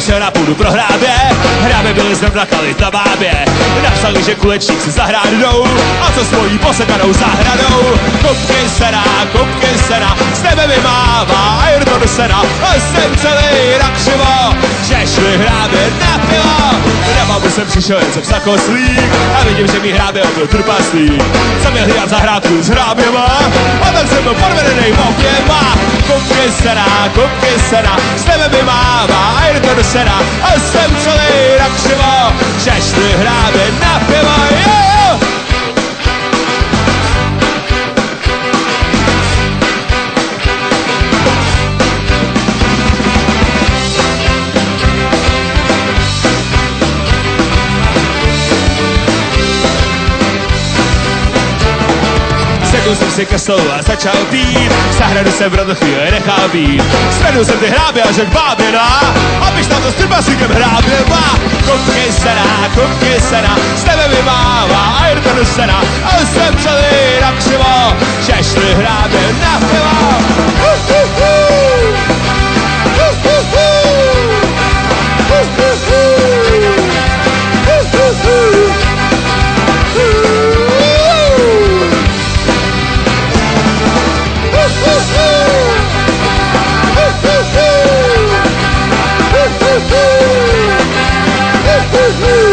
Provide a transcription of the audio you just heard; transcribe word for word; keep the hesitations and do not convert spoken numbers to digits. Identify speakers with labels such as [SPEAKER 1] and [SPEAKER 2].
[SPEAKER 1] přišel na půdu pro hrábě, hrábě byli jsme plakali na bábě. Napsali, že kulečník si zahrát jdou, a co svojí posekanou zahradou. Kopky sena, kopky sena, z tebe vymává Ayrton Senna. A jsem celý nakřivo, že šli hrábě na pivo. Na babu jsem přišel jen jsem sakoslík, a vidím, že mi hrábě byl trpaslík. Jsem měl hlídat zahrádku s hráběma, a tak jsem byl podvedenej oběma. Kopky sena, kopky sena, z tebe vymává Ayrton Senna. A jsem celý nakřivo, že šli hrábě na pivo. Yeah! Sedl jsem si ke stolu a začal pít, zahradu jsem pro to chvíli nechal být. Zvedl jsem ty hrábě a řekl bábě na, abyš tam to s trpaslíkem hrábě má. Kopky sena, kopky sena, z tebe vymává Ayrton Senna. A jsem celý nakřivo, že šli hrábě na pivo. Uh, uh, uh. Uh, uh, uh. Uh, uh, uh. Uh, uh, uh. Woo!